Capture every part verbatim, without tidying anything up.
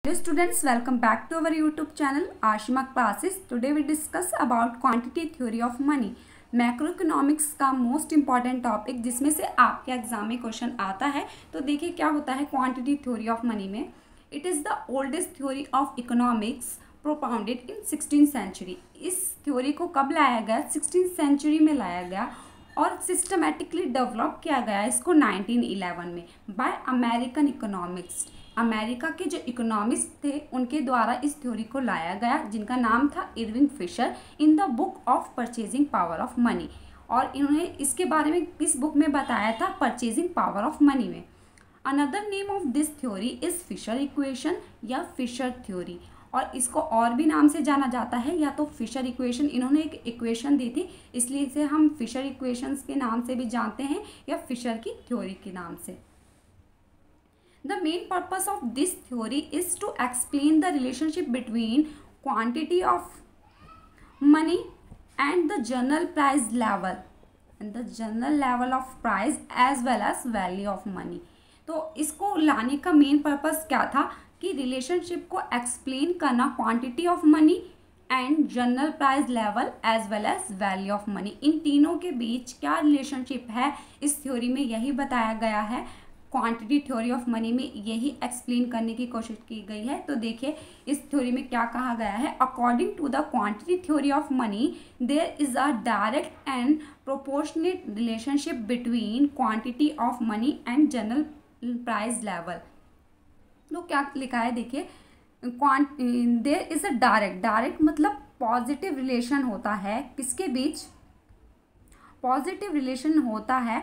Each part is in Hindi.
Hello students, welcome back to our YouTube channel Ashima Classes. Today we discuss about quantity theory of money. Macroeconomics का मोस्ट इम्पॉर्टेंट टॉपिक जिसमें से आपके एग्जाम में क्वेश्चन आता है। तो देखिए क्या होता है क्वांटिटी थ्योरी ऑफ मनी में। It is the oldest theory of economics propounded in sixteen century. इस थ्योरी को कब लाया गया? सिक्सटीन सेंचुरी में लाया गया और सिस्टमेटिकली डेवलप किया गया इसको नाइनटीन इलेवन में बाय अमेरिकन इकोनॉमिक्स। अमेरिका के जो इकोनॉमिस्ट थे उनके द्वारा इस थ्योरी को लाया गया, जिनका नाम था Irving Fisher, in the book of purchasing power of money. और इन्होंने इसके बारे में इस बुक में बताया था परचेजिंग पावर ऑफ मनी में। Another name of this theory is Fisher equation या फिशर थ्योरी, और इसको और भी नाम से जाना जाता है, या तो फिशर इक्वेशन, इन्होंने एक इक्वेशन दी थी इसलिए इसे हम फिशर इक्वेशंस के नाम से भी जानते हैं, या फिशर की थ्योरी के नाम से। The main purpose of this theory is to explain the relationship between quantity of money and the general price level and the general level of price as well as value of money। तो इसको लाने का मेन पर्पस क्या था कि रिलेशनशिप को एक्सप्लेन करना quantity of money and general price level as well as value of money, इन तीनों के बीच क्या रिलेशनशिप है इस थ्योरी में यही बताया गया है। क्वांटिटी थ्योरी ऑफ मनी में यही एक्सप्लेन करने की कोशिश की गई है। तो देखिए इस थ्योरी में क्या कहा गया है। According to the quantity theory of money there is a direct and proportionate relationship between quantity of money and general price level. तो क्या लिखा है देखिए, there is a direct, direct मतलब पॉजिटिव रिलेशन होता है, किसके बीच? पॉजिटिव रिलेशन होता है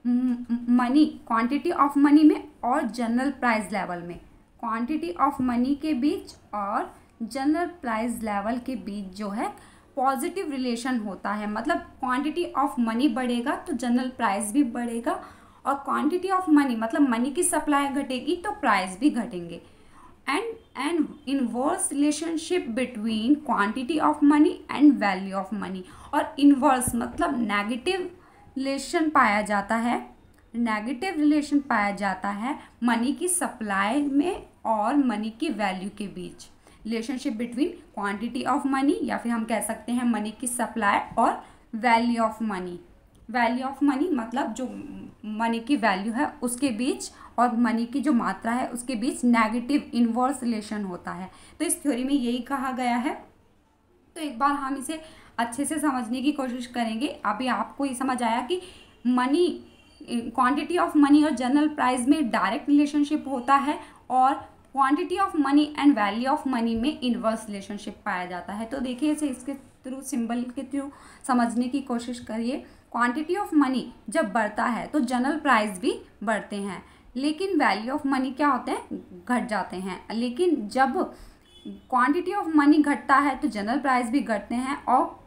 मनी, क्वांटिटी ऑफ मनी में और जनरल प्राइस लेवल में, क्वांटिटी ऑफ मनी के बीच और जनरल प्राइस लेवल के बीच जो है पॉजिटिव रिलेशन होता है। मतलब क्वांटिटी ऑफ मनी बढ़ेगा तो जनरल प्राइस भी बढ़ेगा, और क्वांटिटी ऑफ मनी मतलब मनी की सप्लाई घटेगी तो प्राइस भी घटेंगे। And and inverse relationship between quantity of money and value of money, और इनवर्स मतलब नेगेटिव रिलेशन पाया जाता है, नेगेटिव रिलेशन पाया जाता है मनी की सप्लाई में और मनी की वैल्यू के बीच। Relationship between quantity of money, या फिर हम कह सकते हैं मनी की सप्लाई और value of money. Value of money मतलब जो मनी की वैल्यू है उसके बीच और मनी की जो मात्रा है उसके बीच नेगेटिव इनवर्स रिलेशन होता है। तो इस थ्योरी में यही कहा गया है। तो एक बार हम इसे अच्छे से समझने की कोशिश करेंगे। अभी आपको ये समझ आया कि मनी, क्वांटिटी ऑफ मनी और जनरल प्राइस में डायरेक्ट रिलेशनशिप होता है, और quantity of money and value of money में इनवर्स रिलेशनशिप पाया जाता है। तो देखिए इसे इसके थ्रू, सिंबल के थ्रू समझने की कोशिश करिए। क्वांटिटी ऑफ मनी जब बढ़ता है तो जनरल प्राइस भी बढ़ते हैं, लेकिन वैल्यू ऑफ मनी क्या होते हैं? घट जाते हैं। लेकिन जब क्वांटिटी ऑफ मनी घटता है तो जनरल प्राइस भी घटते हैं, और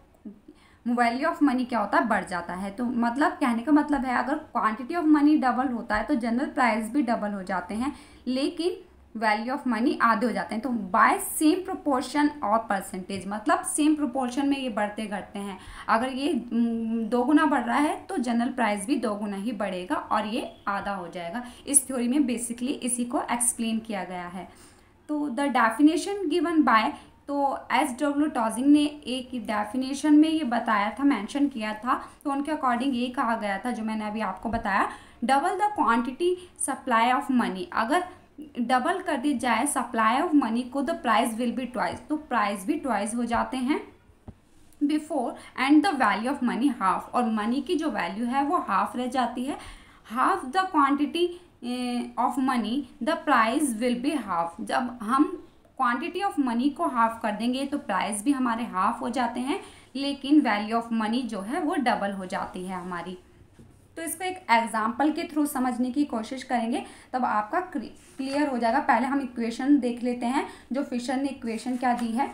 वैल्यू ऑफ मनी क्या होता है? बढ़ जाता है। तो मतलब कहने का मतलब है अगर क्वांटिटी ऑफ मनी डबल होता है तो जनरल प्राइस भी डबल हो जाते हैं, लेकिन वैल्यू ऑफ मनी आधे हो जाते हैं। तो बाय सेम प्रोपोर्शन और परसेंटेज, मतलब सेम प्रोपोर्शन में ये बढ़ते घटते हैं। अगर ये दो गुना बढ़ रहा है तो जनरल प्राइस भी दो गुना ही बढ़ेगा और ये आधा हो जाएगा। इस थ्योरी में बेसिकली इसी को एक्सप्लेन किया गया है। तो द डेफिनेशन गिवन बाय, तो एस डब्ल्यू टॉजिंग ने एक डेफिनेशन में ये बताया था, मेंशन किया था, तो उनके अकॉर्डिंग ये कहा गया था जो मैंने अभी आपको बताया, double the quantity supply of money. अगर डबल कर दी जाए सप्लाई ऑफ मनी को, the price will be twice, तो प्राइस भी ट्वाइस हो जाते हैं before, and the value of money half, और मनी की जो वैल्यू है वो हाफ रह जाती है। Half the quantity of money the price will be half. जब हम क्वांटिटी ऑफ मनी को हाफ कर देंगे तो प्राइस भी हमारे हाफ हो जाते हैं, लेकिन वैल्यू ऑफ मनी जो है वो डबल हो जाती है हमारी। तो इसको एक एग्जांपल के थ्रू समझने की कोशिश करेंगे तब आपका क्लियर हो जाएगा। पहले हम इक्वेशन देख लेते हैं जो फिशर ने इक्वेशन क्या दी है।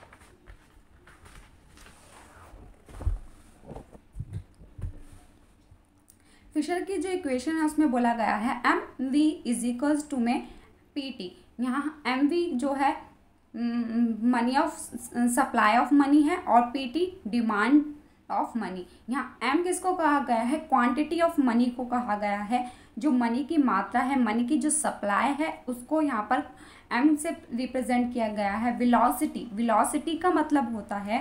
फिशर की जो इक्वेशन है उसमें बोला गया है M V is equals to में पी टी। यहाँ एम वी जो है money of supply of money है, और P T demand of money. यहाँ एम किसको कहा गया है? क्वांटिटी ऑफ मनी को कहा गया है, जो मनी की मात्रा है, मनी की जो सप्लाई है, उसको यहाँ पर एम से रिप्रेजेंट किया गया है। वेलोसिटी, वेलोसिटी का मतलब होता है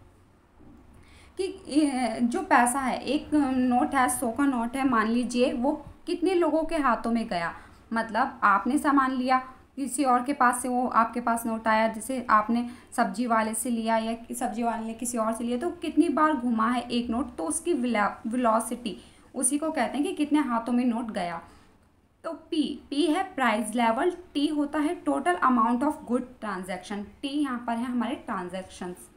कि जो पैसा है, एक नोट है, सौ का नोट है, मान लीजिए वो कितने लोगों के हाथों में गया। मतलब आपने सामान लिया, किसी और के पास से वो आपके पास नोट आया, जैसे आपने सब्जी वाले से लिया या सब्जी वाले ने किसी और से लिया, तो कितनी बार घुमा है एक नोट, तो उसकी वेलोसिटी, उसी को कहते हैं कि कितने हाथों में नोट गया। तो P P है प्राइस लेवल, T होता है total amount of good transaction, T यहाँ पर है हमारे ट्रांजैक्शंस।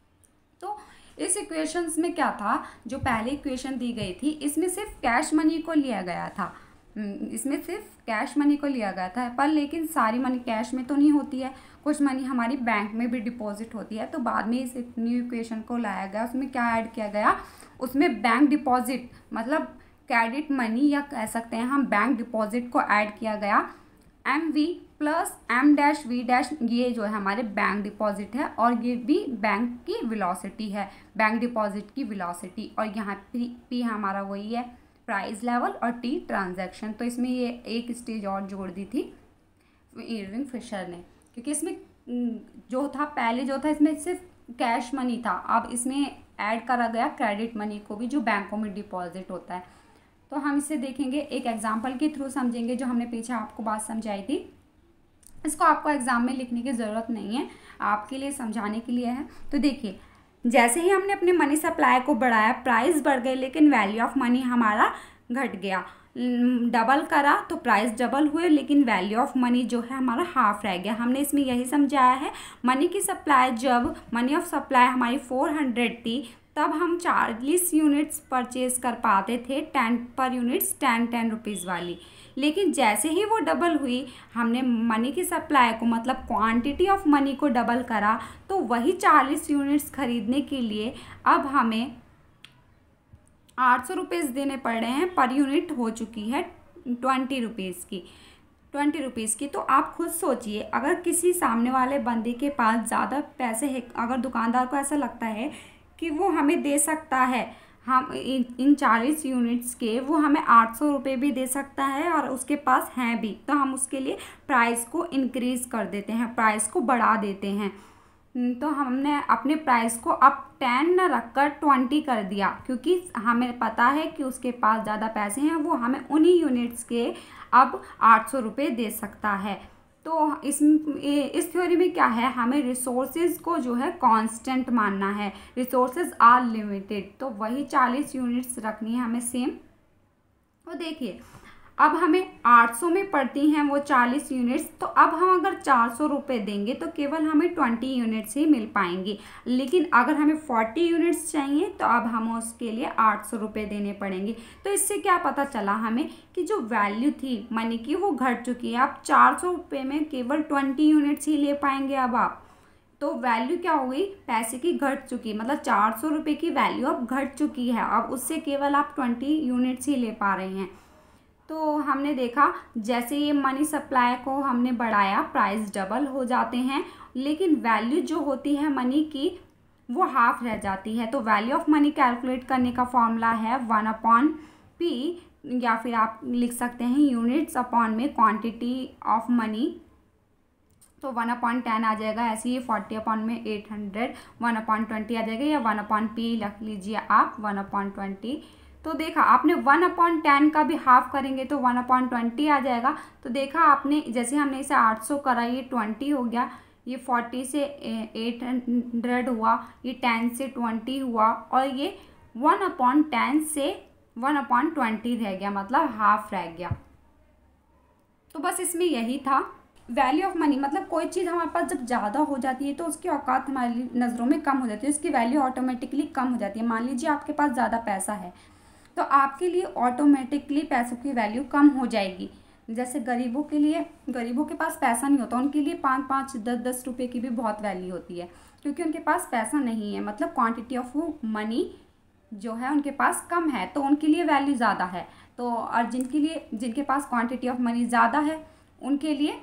तो इस इक्वेशंस में क्या था, जो पहले इक्वेशन दी गई थी, इसमें सिर्फ कैश मनी को लिया गया था, इसमें सिर्फ कैश मनी को लिया गया था, पर लेकिन सारी मनी कैश में तो नहीं होती है, कुछ मनी हमारी बैंक में भी डिपॉजिट होती है। तो बाद में इस न्यू इक्वेशन को लाया गया, उसमें क्या ऐड किया गया, उसमें बैंक डिपॉजिट मतलब क्रेडिट मनी या कह सकते हैं हम बैंक डिपॉजिट को ऐड किया गया। M V plus M dash V dash, ये जो है हमारे बैंक डिपॉजिट है, और ये भी बैंक की वेलोसिटी है, बैंक डिपॉजिट की वेलोसिटी। और यहाँ पी पी हमारा वही है प्राइस लेवल, और टी ट्रांजैक्शन। तो इसमें ये एक स्टेज और जोड़ दी थी इरविंग फिशर ने, क्योंकि इसमें जो था पहले जो था इसमें सिर्फ कैश मनी था, अब इसमें ऐड करा गया क्रेडिट मनी को भी, जो बैंकों में डिपॉजिट होता है। तो हम इसे देखेंगे, एक एग्जांपल के थ्रू समझेंगे, जो हमने पीछे आपको बात समझाई थी। इसको आपको एग्जाम में लिखने की ज़रूरत नहीं है, आपके लिए समझाने के लिए है। तो देखिए, जैसे ही हमने अपने मनी सप्लाई को बढ़ाया, प्राइस बढ़ गई, लेकिन वैल्यू ऑफ मनी हमारा घट गया। डबल करा तो प्राइस डबल हुए, लेकिन वैल्यू ऑफ मनी जो है हमारा हाफ रह गया। हमने इसमें यही समझाया है, मनी की सप्लाई, जब मनी ऑफ सप्लाई हमारी फोर हंड्रेड थी, तब हम चालीस यूनिट्स परचेज कर पाते थे, टेन पर यूनिट्स टेन टेन रुपीज़ वाली। लेकिन जैसे ही वो डबल हुई, हमने मनी की सप्लाई को मतलब क्वांटिटी ऑफ मनी को डबल करा, तो वही चालीस यूनिट्स खरीदने के लिए अब हमें आठ सौ रुपीज़ देने पड़ रहे हैं, पर यूनिट हो चुकी है ट्वेंटी रुपीज़ की ट्वेंटी रुपीज़ की। तो आप खुद सोचिए, अगर किसी सामने वाले बंदे के पास ज़्यादा पैसे हैं, अगर दुकानदार को ऐसा लगता है कि वो हमें दे सकता है, हम इन इन चालीस यूनिट्स के वो हमें आठ सौ रुपये भी दे सकता है, और उसके पास हैं भी, तो हम उसके लिए प्राइस को इंक्रीज़ कर देते हैं, प्राइस को बढ़ा देते हैं। तो हमने अपने प्राइस को अब टेन न रख कर ट्वेंटी कर दिया, क्योंकि हमें पता है कि उसके पास ज़्यादा पैसे हैं, वो हमें उन्हीं यूनिट्स के अब आठ सौ रुपये दे सकता है। तो इस इस थ्योरी में क्या है, हमें रिसोर्सेज को जो है कांस्टेंट मानना है, रिसोर्सेज आर लिमिटेड, तो वही चालीस यूनिट्स रखनी है हमें सेम। तो देखिए, अब हमें आठ सौ में पड़ती हैं वो चालीस यूनिट्स, तो अब हम अगर चार सौ रुपये देंगे तो केवल हमें ट्वेंटी यूनिट्स ही मिल पाएंगी। लेकिन अगर हमें फोर्टी यूनिट्स चाहिए तो अब हम उसके लिए आठ सौ रुपये देने पड़ेंगे। तो इससे क्या पता चला हमें कि जो वैल्यू थी मनी की वो घट चुकी है। अब चार सौ रुपये में केवल ट्वेंटी यूनिट्स ही ले पाएंगे अब आप, तो वैल्यू क्या हो गई, पैसे की घट चुकी, मतलब चार सौ रुपये की वैल्यू अब घट चुकी है, अब उससे केवल आप ट्वेंटी यूनिट्स ही ले पा रहे हैं। तो हमने देखा, जैसे ये मनी सप्लाई को हमने बढ़ाया, प्राइस डबल हो जाते हैं, लेकिन वैल्यू जो होती है मनी की वो हाफ रह जाती है। तो वैल्यू ऑफ मनी कैलकुलेट करने का फॉर्मूला है वन अपॉन पी, या फिर आप लिख सकते हैं यूनिट्स अपॉन में क्वांटिटी ऑफ मनी, तो वन अपॉन टेन आ जाएगा। ऐसे ही फोर्टी अपॉन में eight hundred, one upon twenty आ जाएगा, या वन अपॉन पी रख लीजिए आप, वन अपॉन ट्वेंटी। तो देखा आपने वन अपॉन टेन का भी हाफ करेंगे तो वन अपॉन ट्वेंटी आ जाएगा। तो देखा आपने, जैसे हमने इसे आठ सौ करा, ये ट्वेंटी हो गया, ये फोर्टी से एट हंड्रेड हुआ, ये टेन से ट्वेंटी हुआ, और ये वन अपॉन टेन से वन अपॉन ट्वेंटी रह गया, मतलब हाफ रह गया। तो बस इसमें यही था। वैल्यू ऑफ मनी मतलब कोई चीज़ हमारे पास जब ज़्यादा हो जाती है तो उसकी औकात हमारी नज़रों में कम हो जाती है, उसकी वैल्यू ऑटोमेटिकली कम हो जाती है। मान लीजिए आपके पास ज़्यादा पैसा है, तो आपके लिए ऑटोमेटिकली पैसों की वैल्यू कम हो जाएगी। जैसे गरीबों के लिए, गरीबों के पास पैसा नहीं होता, उनके लिए पाँच पाँच दस दस रुपये की भी बहुत वैल्यू होती है, क्योंकि उनके पास पैसा नहीं है, मतलब क्वांटिटी ऑफ मनी जो है उनके पास कम है, तो उनके लिए वैल्यू ज़्यादा है। तो और जिनके लिए, जिनके पास क्वांटिटी ऑफ मनी ज़्यादा है उनके लिए,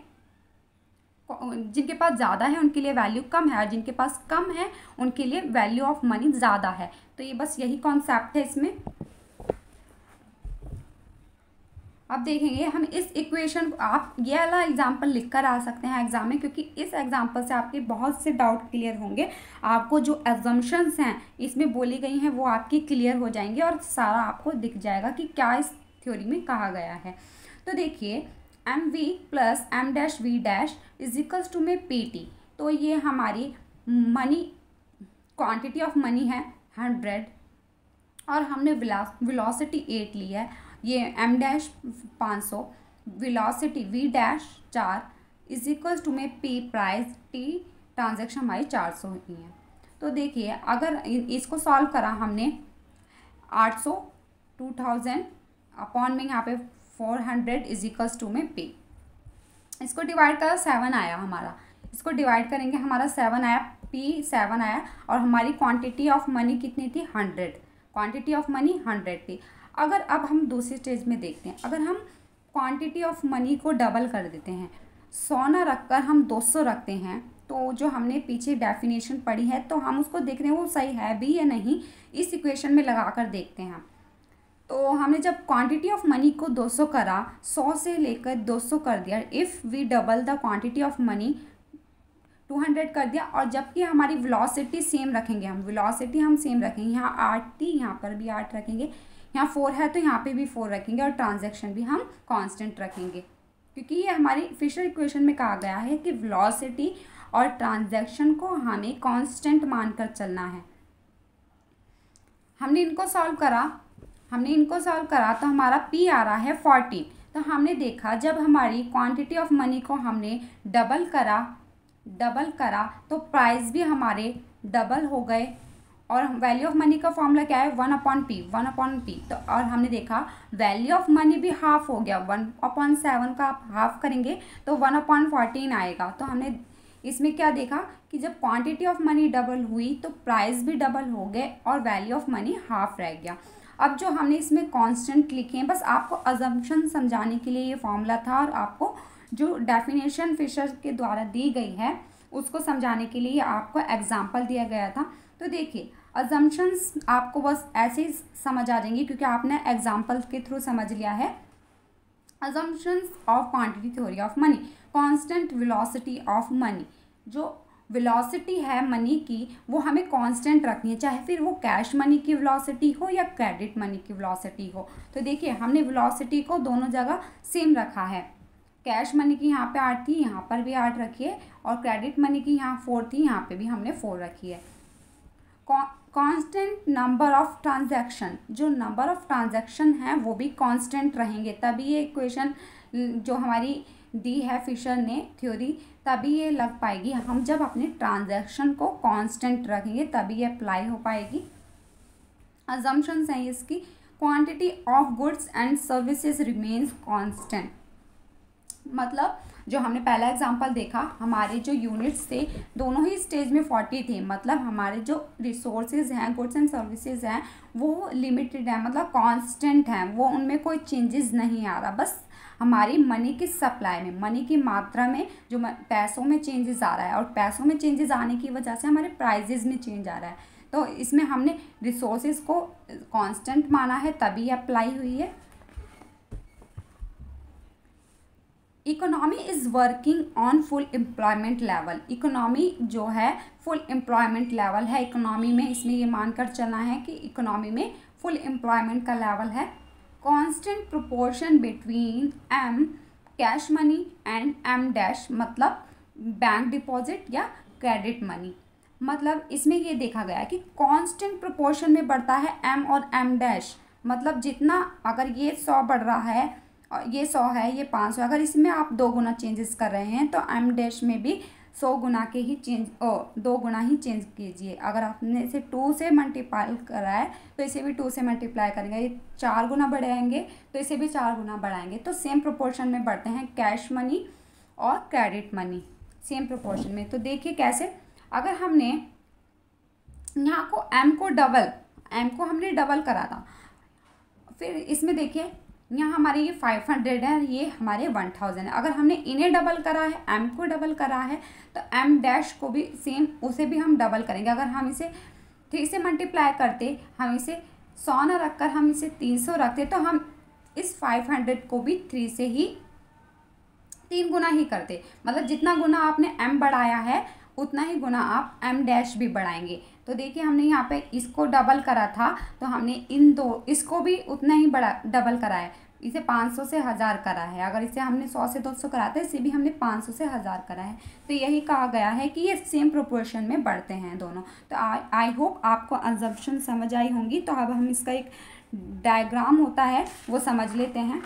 जिनके पास ज़्यादा है उनके लिए वैल्यू कम है, और जिनके पास कम है उनके लिए वैल्यू ऑफ मनी ज़्यादा है। तो ये बस यही कॉन्सेप्ट है इसमें। अब देखेंगे हम इस इक्वेशन को, आप ये वाला एग्जाम्पल लिख कर आ सकते हैं एग्जाम में, क्योंकि इस एग्जाम्पल से आपके बहुत से डाउट क्लियर होंगे। आपको जो एजम्पशंस हैं इसमें बोली गई हैं वो आपकी क्लियर हो जाएंगे और सारा आपको दिख जाएगा कि क्या इस थ्योरी में कहा गया है। तो देखिए M V plus M dash V dash is equals to में पी टी। तो ये हमारी मनी क्वांटिटी ऑफ मनी है हंड्रेड और हमने वेलोसिटी एट ली है। ये एम डैश पाँच सौ, वेलोसिटी वी डैश चार इज इक्वल्स टू में पी प्राइस टी ट्रांजैक्शन हमारी चार सौ ही है। तो देखिए अगर इसको सॉल्व करा हमने आठ सौ टू थाउजेंड अपॉन में यहाँ पे four hundred is equals to में पी, इसको डिवाइड करा सेवन आया हमारा, इसको डिवाइड करेंगे हमारा सेवन आया, पी सेवन आया और हमारी क्वांटिटी ऑफ मनी कितनी थी hundred, quantity of money hundred थी। अगर अब हम दूसरे स्टेज में देखते हैं, अगर हम क्वांटिटी ऑफ मनी को डबल कर देते हैं, सौ ना रखकर हम दो सौ रखते हैं, तो जो हमने पीछे डेफिनेशन पढ़ी है तो हम उसको देख रहे हैं वो सही है भी या नहीं, इस इक्वेशन में लगा कर देखते हैं। तो हमने जब क्वांटिटी ऑफ मनी को दो सौ करा, सौ से लेकर दो सौ कर दिया, if we double the quantity of money two hundred कर दिया, और जबकि हमारी वेलोसिटी सेम रखेंगे, हम वेलोसिटी हम सेम रखेंगे, यहाँ आठ थी यहाँ पर भी आठ रखेंगे, यहाँ फोर है तो यहाँ पे भी फोर रखेंगे और ट्रांजैक्शन भी हम कांस्टेंट रखेंगे, क्योंकि ये हमारी फिशर इक्वेशन में कहा गया है कि वेलोसिटी और ट्रांजैक्शन को हमें कांस्टेंट मानकर चलना है। हमने इनको सॉल्व करा हमने इनको सॉल्व करा तो हमारा पी आ रहा है फोर्टीन। तो हमने देखा जब हमारी क्वांटिटी ऑफ मनी को हमने डबल करा डबल करा तो प्राइस भी हमारे डबल हो गए, और वैल्यू ऑफ मनी का फॉर्मूला क्या है one upon P, one upon P. तो और हमने देखा वैल्यू ऑफ मनी भी हाफ हो गया, वन अपॉन सेवन का आप हाफ करेंगे तो वन अपॉन फोर्टीन आएगा। तो हमने इसमें क्या देखा कि जब क्वांटिटी ऑफ मनी डबल हुई तो प्राइस भी डबल हो गए और वैल्यू ऑफ मनी हाफ रह गया। अब जो हमने इसमें कांस्टेंट लिखे हैं, बस आपको अजम्पशन समझाने के लिए ये फॉर्मूला था, और आपको जो डेफिनेशन फिशर के द्वारा दी गई है उसको समझाने के लिए आपको एग्जाम्पल दिया गया था। तो देखिए अजम्पशंस आपको बस ऐसे ही समझ आ जाएंगी क्योंकि आपने एग्जाम्पल के थ्रू समझ लिया है। Assumptions of quantity theory of money, constant velocity of money, जो वेलोसिटी है मनी की वो हमें कांस्टेंट रखनी है, चाहे फिर वो कैश मनी की वेलोसिटी हो या क्रेडिट मनी की वेलोसिटी हो। तो देखिए हमने वेलोसिटी को दोनों जगह सेम रखा है, कैश मनी की यहाँ पे आठ थी यहाँ पर भी आठ रखी है, और क्रेडिट मनी की यहाँ फोर थी यहाँ पे भी हमने फोर रखी है। कांस्टेंट नंबर ऑफ ट्रांजैक्शन, जो नंबर ऑफ ट्रांजैक्शन हैं वो भी कांस्टेंट रहेंगे, तभी ये इक्वेशन जो हमारी दी है फिशर ने थ्योरी तभी ये लग पाएगी। हम जब अपने ट्रांजैक्शन को कांस्टेंट रखेंगे तभी ये अप्लाई हो पाएगी। अजम्पशंस हैं इसकी, quantity of goods and services remains constant, मतलब जो हमने पहला एग्जांपल देखा हमारे जो यूनिट्स थे दोनों ही स्टेज में फोर्टी थे, मतलब हमारे जो रिसोर्सेज हैं गुड्स एंड सर्विसेज हैं वो लिमिटेड है, मतलब कांस्टेंट हैं, वो उनमें कोई चेंजेस नहीं आ रहा। बस हमारी मनी की सप्लाई में, मनी की मात्रा में जो पैसों में चेंजेस आ रहा है, और पैसों में चेंजेस आने की वजह से हमारे प्राइजेज में चेंज आ रहा है। तो इसमें हमने रिसोर्सेज को कांस्टेंट माना है तभी अप्लाई हुई है। Economy is working on full employment level, economy जो है फुल एम्प्लॉयमेंट लेवल है इकोनॉमी में, इसमें ये मानकर चलना है कि इकोनॉमी में फुल एम्प्लॉयमेंट का लेवल है। Constant proportion between M cash money and M dash, मतलब बैंक डिपॉजिट या क्रेडिट मनी, मतलब इसमें ये देखा गया कि कांस्टेंट प्रोपोर्शन में बढ़ता है एम और एम डैश, मतलब जितना अगर ये सौ बढ़ रहा है और ये सौ है ये पाँच सौ, अगर इसमें आप दो गुना चेंजेस कर रहे हैं तो एम डैश में भी सौ गुना के ही चेंज ओ दो गुना ही चेंज कीजिए। अगर आपने इसे टू से मल्टीप्लाई करा है तो इसे भी टू से मल्टीप्लाई करेंगे, ये चार गुना बढ़ाएंगे तो इसे भी चार गुना बढ़ाएंगे। तो सेम प्रोपोर्शन में बढ़ते हैं कैश मनी और क्रेडिट मनी, सेम प्रोपोर्शन में। तो देखिए कैसे, अगर हमने यहाँ को एम को डबल एम को हमने डबल करा था, फिर इसमें देखिए यहाँ हमारे ये फाइव हंड्रेड है, ये हमारे वन थाउजेंड है। अगर हमने इन्हें डबल करा है, एम को डबल करा है, तो एम डैश को भी सेम उसे भी हम डबल करेंगे। अगर हम इसे थ्री से मल्टीप्लाई करते, हम इसे सौ ना रखकर हम इसे तीन सौ रखते, तो हम इस फाइव हंड्रेड को भी थ्री से ही तीन गुना ही करते, मतलब जितना गुना आपने m बढ़ाया है उतना ही गुना आप m डैश भी बढ़ाएंगे। तो देखिए हमने यहाँ पे इसको डबल करा था, तो हमने इन दो इसको भी उतना ही बड़ा डबल करा है, इसे पाँच सौ से हज़ार करा है। अगर इसे हमने सौ से दो सौ कराते इसे भी हमने पाँच सौ से हज़ार करा है। तो यही कहा गया है कि ये सेम प्रोपोर्शन में बढ़ते हैं दोनों। तो आई आई होप आपको अजम्पशन समझ आई होंगी। तो अब हम इसका एक डायग्राम होता है वो समझ लेते हैं,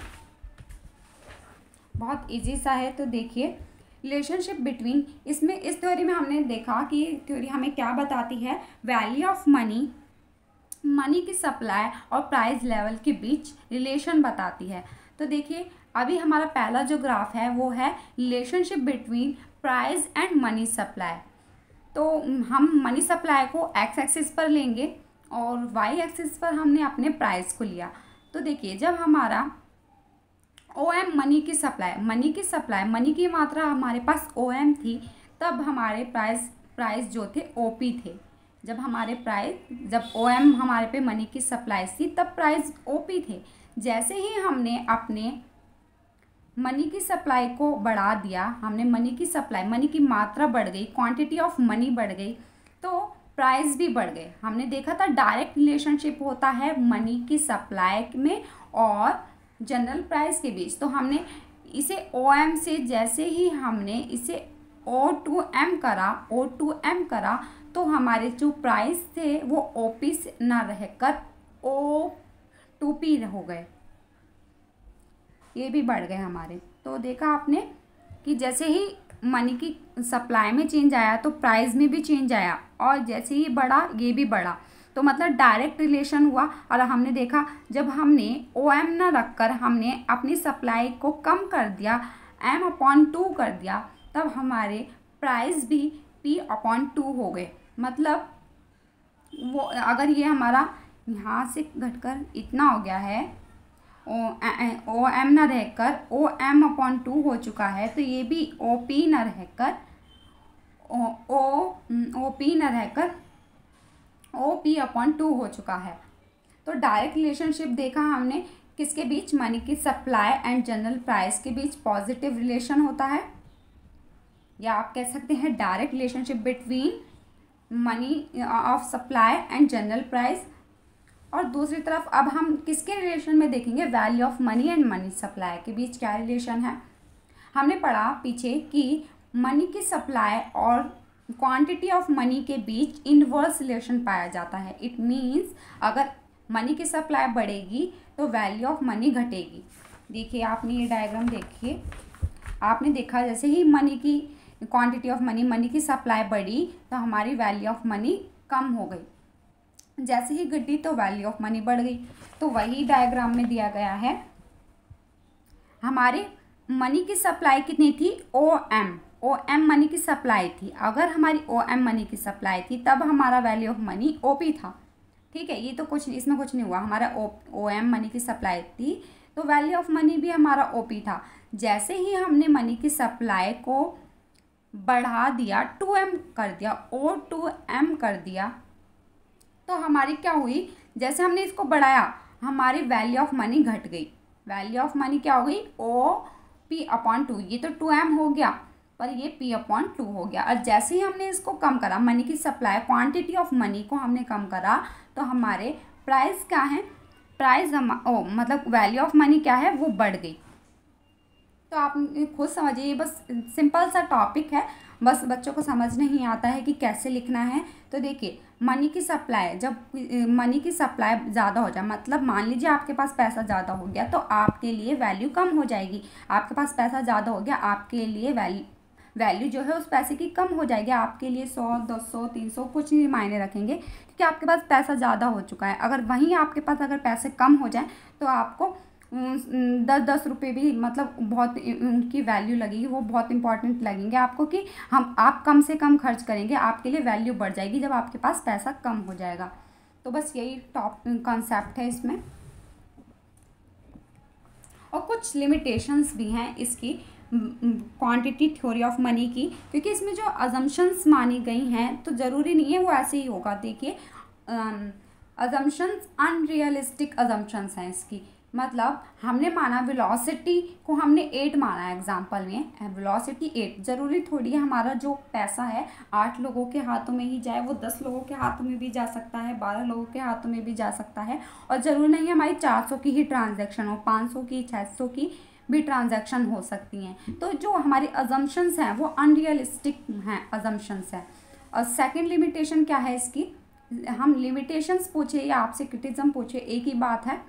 बहुत इजी सा है। तो देखिए रिलेशनशिप बिटवीन, इसमें इस थ्योरी में हमने देखा कि थ्योरी हमें क्या बताती है, वैल्यू ऑफ मनी, मनी की सप्लाई और प्राइस लेवल के बीच रिलेशन बताती है। तो देखिए अभी हमारा पहला जो ग्राफ है वो है relationship between price and money supply. तो हम मनी सप्लाई को एक्स एक्सिस पर लेंगे और वाई एक्सिस पर हमने अपने प्राइस को लिया। तो देखिए जब हमारा ओ एम मनी की सप्लाई, मनी की सप्लाई मनी की मात्रा हमारे पास ओ एम थी, तब हमारे प्राइस प्राइस जो थे ओ पी थे। जब हमारे प्राइस जब ओ एम हमारे पे मनी की सप्लाई थी तब प्राइस ओ पी थे। जैसे ही हमने अपने मनी की सप्लाई को बढ़ा दिया, हमने मनी की सप्लाई, मनी की मात्रा बढ़ गई, क्वांटिटी ऑफ मनी बढ़ गई, तो प्राइस भी बढ़ गए। हमने देखा था डायरेक्ट रिलेशनशिप होता है मनी की सप्लाई में और जनरल प्राइस के बीच। तो हमने इसे ओ एम से, जैसे ही हमने इसे ओ टू एम करा, ओ टू एम करा, तो हमारे जो प्राइस थे वो ओ पी से ना रहकर ओ टू पी हो गए, ये भी बढ़ गए हमारे। तो देखा आपने कि जैसे ही मनी की सप्लाई में चेंज आया तो प्राइस में भी चेंज आया, और जैसे ही बढ़ा ये भी बढ़ा। तो मतलब डायरेक्ट रिलेशन हुआ। और हमने देखा जब हमने ओ एम ना रखकर हमने अपनी सप्लाई को कम कर दिया, एम अपॉन टू कर दिया, तब हमारे प्राइस भी पी अपॉन टू हो गए। मतलब वो अगर ये हमारा यहाँ से घटकर इतना हो गया है, ओ ओ एम ना रहकर ओ एम अपॉन टू हो चुका है, तो ये भी ओ पी ना रहकर ओ ओ ओ पी ना रहकर ओ पी अपॉन टू हो चुका है। तो डायरेक्ट रिलेशनशिप देखा हमने किसके बीच, मनी की सप्लाई एंड जनरल प्राइस के बीच पॉजिटिव रिलेशन होता है, या आप कह सकते हैं direct relationship between money of supply and general price. और दूसरी तरफ अब हम किसके रिलेशन में देखेंगे, value of money and money supply के बीच क्या रिलेशन है। हमने पढ़ा पीछे कि मनी की सप्लाई और क्वांटिटी ऑफ मनी के बीच इनवर्स रिलेशन पाया जाता है। इट मीन्स अगर मनी की सप्लाई बढ़ेगी तो वैल्यू ऑफ मनी घटेगी। देखिए आपने ये डायग्राम देखिए, आपने देखा जैसे ही मनी की क्वांटिटी ऑफ मनी, मनी की सप्लाई बढ़ी तो हमारी वैल्यू ऑफ मनी कम हो गई, जैसे ही घटी तो वैल्यू ऑफ मनी बढ़ गई। तो वही डायग्राम में दिया गया है। हमारी मनी की सप्लाई कितनी थी, O M, O M money की सप्लाई थी। अगर हमारी ओ एम मनी की सप्लाई थी तब हमारा value of money O P था। ठीक है, ये तो कुछ इसमें कुछ नहीं हुआ, हमारा ओ ओ एम मनी की सप्लाई थी तो वैल्यू ऑफ मनी भी हमारा ओ पी था। जैसे ही हमने मनी की सप्लाई को बढ़ा दिया, टू एम कर दिया, ओ टू एम कर दिया, तो हमारी क्या हुई, जैसे हमने इसको बढ़ाया हमारी वैल्यू ऑफ मनी घट गई। वैल्यू ऑफ मनी क्या हो गई, ओ पी अपॉन टू। ये तो टू एम हो गया पर ये पी अपॉन टू हो गया। और जैसे ही हमने इसको कम करा, मनी की सप्लाई, क्वांटिटी ऑफ मनी को हमने कम करा, तो हमारे प्राइस क्या है, प्राइस हम ओ मतलब वैल्यू ऑफ मनी क्या है वो बढ़ गई। तो आप खुद समझिए, ये बस सिंपल सा टॉपिक है, बस बच्चों को समझ नहीं आता है कि कैसे लिखना है। तो देखिए मनी की सप्लाई, जब मनी की सप्लाई ज़्यादा हो जाए, मतलब मान लीजिए आपके पास पैसा ज़्यादा हो गया तो आपके लिए वैल्यू कम हो जाएगी। आपके पास पैसा ज़्यादा हो गया, आपके लिए वैल्यू वैल्यू जो है उस पैसे की कम हो जाएगी। आपके लिए सौ, दो सौ, तीन सौ कुछ नहीं मायने रखेंगे, क्योंकि आपके पास पैसा ज़्यादा हो चुका है। अगर वहीं आपके पास अगर पैसे कम हो जाए तो आपको दस दस रुपये भी मतलब बहुत उनकी वैल्यू लगेगी, वो बहुत इंपॉर्टेंट लगेंगे आपको कि हम आप कम से कम खर्च करेंगे, आपके लिए वैल्यू बढ़ जाएगी जब आपके पास पैसा कम हो जाएगा। तो बस यही टॉप कॉन्सेप्ट है इसमें। और कुछ लिमिटेशंस भी हैं इसकी क्वांटिटी थ्योरी ऑफ मनी की, क्योंकि इसमें जो अजम्पशंस मानी गई हैं तो ज़रूरी नहीं है वो ऐसे ही होगा। देखिए अजम्पशंस अनरियलिस्टिक अजम्पशंस हैं इसकी, मतलब हमने माना वेलोसिटी को हमने एट माना है एग्जाम्पल में, वेलोसिटी एट। ज़रूरी थोड़ी है हमारा जो पैसा है आठ लोगों के हाथों में ही जाए, वो दस लोगों के हाथों में भी जा सकता है, बारह लोगों के हाथों में भी जा सकता है। और ज़रूरी नहीं है हमारी चार सौ की ही ट्रांजैक्शन हो, पाँच सौ की, छः सौ की भी ट्रांजैक्शन हो सकती हैं। तो जो हमारी अजम्पशंस हैं वो अनरियलिस्टिक हैं, अजम्पशंस हैं। और सेकंड लिमिटेशन क्या है इसकी, हम लिमिटेशंस पूछे या आपसे क्रिटिज्म पूछे एक ही बात है।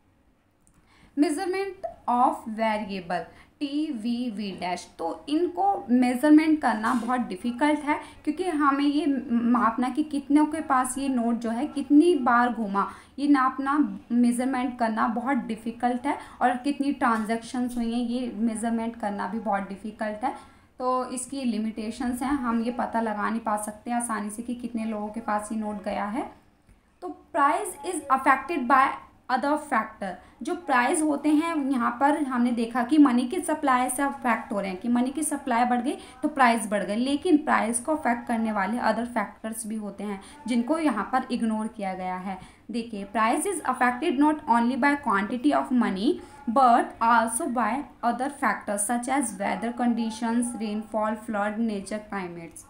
Measurement of variable T V V dash, तो इनको मेज़रमेंट करना बहुत डिफ़िकल्ट है क्योंकि हमें ये मापना कि कितनों के पास ये नोट जो है कितनी बार घूमा, ये नापना मेज़रमेंट करना बहुत डिफ़िकल्ट है। और कितनी ट्रांजैक्शंस हुई हैं ये मेज़रमेंट करना भी बहुत डिफ़िकल्ट है। तो इसकी लिमिटेशंस हैं, हम ये पता लगा नहीं पा सकते आसानी से कि कितने लोगों के पास ये नोट गया है। तो price is affected by other factor, जो प्राइस होते हैं यहाँ पर हमने देखा कि मनी की सप्लाई से अफेक्ट हो रहे हैं कि मनी की सप्लाई बढ़ गई तो प्राइस बढ़ गई, लेकिन प्राइस को अफेक्ट करने वाले अदर फैक्टर्स भी होते हैं जिनको यहाँ पर इग्नोर किया गया है। देखिए, price is affected not only by quantity of money but also by other factors such as weather conditions, rainfall, flood, nature, climates.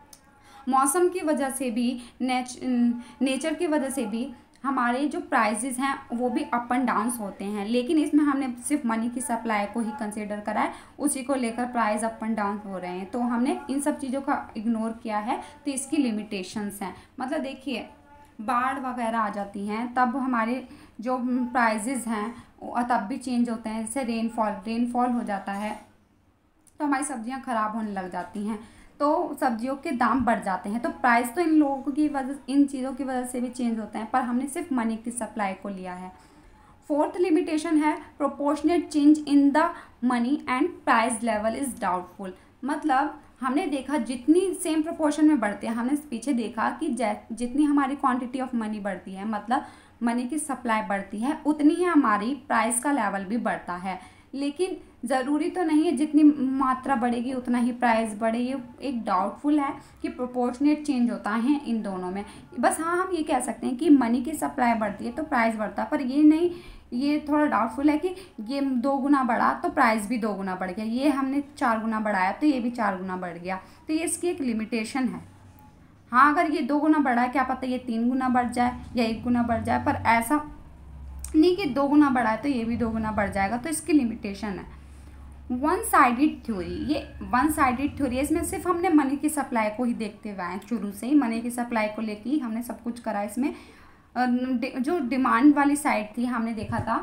मौसम की वजह से भी, नेच नेचर की वजह से भी हमारे जो प्राइजेज़ हैं वो भी अप एंड डाउन्स होते हैं, लेकिन इसमें हमने सिर्फ मनी की सप्लाई को ही कंसीडर करा है, उसी को लेकर प्राइस अप एंड डाउन हो रहे हैं। तो हमने इन सब चीज़ों का इग्नोर किया है, तो इसकी लिमिटेशंस हैं। मतलब देखिए, बाढ़ वगैरह आ जाती हैं तब हमारे जो प्राइजेज़ हैं तब भी चेंज होते हैं। जैसे रेनफॉल रेनफॉल हो जाता है तो हमारी सब्जियां ख़राब होने लग जाती हैं, तो सब्जियों के दाम बढ़ जाते हैं। तो प्राइस तो इन लोगों की वजह, इन चीज़ों की वजह से भी चेंज होते हैं, पर हमने सिर्फ मनी की सप्लाई को लिया है। फोर्थ लिमिटेशन है proportionate change in the money and price level is doubtful. मतलब हमने देखा जितनी सेम प्रोपोर्शन में बढ़ते हैं, हमने पीछे देखा कि जितनी हमारी क्वांटिटी ऑफ मनी बढ़ती है, मतलब मनी की सप्लाई बढ़ती है, उतनी ही हमारी प्राइस का लेवल भी बढ़ता है। लेकिन ज़रूरी तो नहीं है जितनी मात्रा बढ़ेगी उतना ही प्राइस बढ़े, ये एक डाउटफुल है कि प्रोपोर्शनेट चेंज होता है इन दोनों में। बस हाँ, हम ये कह सकते हैं कि मनी की सप्लाई बढ़ती है तो प्राइस बढ़ता है, पर ये नहीं, ये थोड़ा डाउटफुल है कि ये दो गुना बढ़ा तो प्राइस भी दो गुना बढ़ गया, ये हमने चार गुना बढ़ाया तो ये भी चार गुना बढ़ गया। तो ये इसकी एक लिमिटेशन है। हाँ, अगर ये दो गुना बढ़ा है, क्या पता ये तीन गुना बढ़ जाए या एक गुना बढ़ जाए, पर ऐसा नहीं कि दो गुना बढ़ा है तो ये भी दो गुना बढ़ जाएगा, तो इसकी लिमिटेशन है। वन साइडेड थ्योरी, ये वन साइडेड थ्योरी है, इसमें सिर्फ हमने मनी की सप्लाई को ही देखते हुए आए, शुरू से ही मनी की सप्लाई को लेके ही हमने सब कुछ करा। इसमें जो डिमांड वाली साइड थी हमने देखा था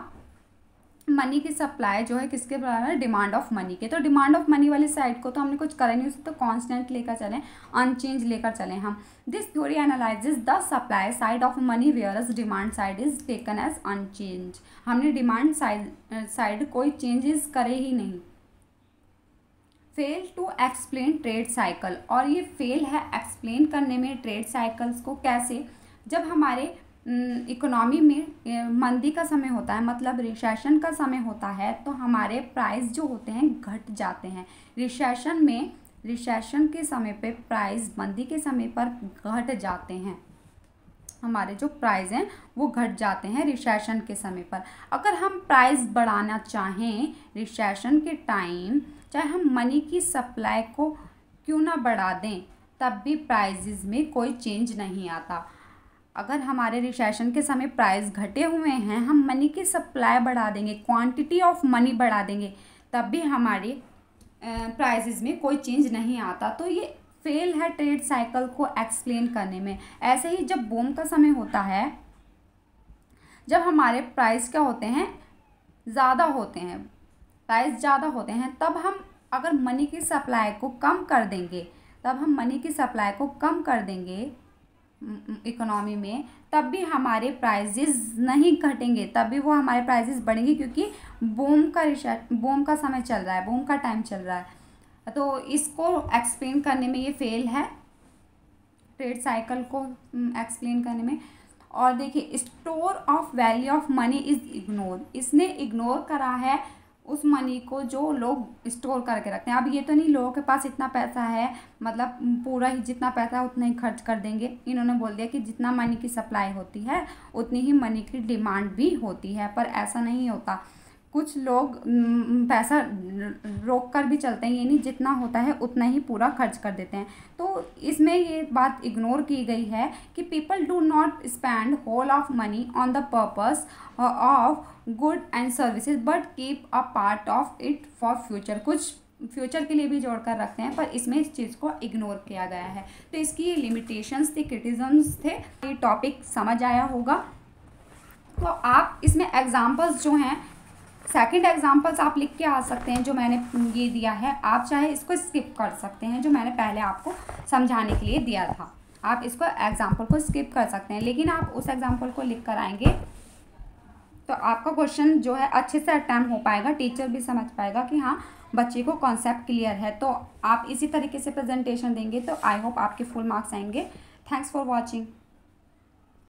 मनी की सप्लाई जो है किसके बराबर है, डिमांड ऑफ मनी के। तो डिमांड ऑफ मनी वाली साइड को तो हमने कुछ करा नहीं, उसे तो कांस्टेंट लेकर चलें, अनचेंज लेकर चलें हम। This theory analyses the supply side of money whereas demand side is taken as unchange. हमने डिमांड साइड साइड कोई चेंजेस करे ही नहीं। Fail to explain trade cycle, और ये फेल है एक्सप्लेन करने में ट्रेड साइकिल्स को। कैसे, जब हमारे इकोनॉमी में मंदी का समय होता है, मतलब रिसेशन का समय होता है, तो हमारे प्राइस जो होते हैं घट जाते हैं। रिसेशन में रिसेशन के समय पे प्राइस मंदी के समय पर घट जाते हैं, हमारे जो प्राइस हैं वो घट जाते हैं रिसेशन के समय पर। अगर हम प्राइस बढ़ाना चाहें रिसेशन के टाइम, चाहे हम मनी की सप्लाई को क्यों ना बढ़ा दें, तब भी प्राइजेज़ में कोई चेंज नहीं आता। अगर हमारे रिसेशन के समय प्राइस घटे हुए हैं, हम मनी की सप्लाई बढ़ा देंगे, क्वांटिटी ऑफ मनी बढ़ा देंगे, तब भी हमारे प्राइसेस में कोई चेंज नहीं आता। तो ये फेल है ट्रेड साइकिल को एक्सप्लेन करने में। ऐसे ही जब बूम का समय होता है, जब हमारे प्राइस क्या होते हैं, ज़्यादा होते हैं, प्राइस ज़्यादा होते हैं, तब हम अगर मनी की सप्लाई को कम कर देंगे, तब हम मनी की सप्लाई को कम कर देंगे इकोनॉमी में, तब भी हमारे प्राइजेस नहीं घटेंगे, तब भी वो हमारे प्राइजेस बढ़ेंगे, क्योंकि बूम का रिसेट बूम का समय चल रहा है, बूम का टाइम चल रहा है। तो इसको एक्सप्लेन करने में ये फेल है, ट्रेड साइकिल को एक्सप्लेन करने में। और देखिए, store of value of money is ignore, इसने इग्नोर करा है उस मनी को जो लोग स्टोर करके रखते हैं। अब ये तो नहीं लोगों के पास इतना पैसा है, मतलब पूरा ही जितना पैसा है उतना ही खर्च कर देंगे। इन्होंने बोल दिया कि जितना मनी की सप्लाई होती है उतनी ही मनी की डिमांड भी होती है, पर ऐसा नहीं होता। कुछ लोग पैसा रोक कर भी चलते हैं, ये नहीं जितना होता है उतना ही पूरा खर्च कर देते हैं। तो इसमें ये बात इग्नोर की गई है कि people do not spend whole of money on the purpose of good and services but keep a part of it for future. कुछ फ्यूचर के लिए भी जोड़ कर रखते हैं, पर इसमें इस चीज़ को इग्नोर किया गया है। तो इसकी ये लिमिटेशंस थे, क्रिटिसिज्म्स थे। ये टॉपिक समझ आया होगा। तो आप इसमें एग्जाम्पल्स जो हैं, सेकंड एग्जाम्पल्स आप लिख के आ सकते हैं जो मैंने ये दिया है। आप चाहे इसको स्किप कर सकते हैं, जो मैंने पहले आपको समझाने के लिए दिया था। आप इसको एग्जाम्पल को स्किप कर सकते हैं, लेकिन आप उस एग्जाम्पल को लिख कर आएंगे तो आपका क्वेश्चन जो है अच्छे से अटेम्प्ट हो पाएगा। टीचर भी समझ पाएगा कि हाँ बच्चे को कॉन्सेप्ट क्लियर है। तो आप इसी तरीके से प्रेजेंटेशन देंगे तो आई होप आपके फुल मार्क्स आएंगे। Thanks for watching.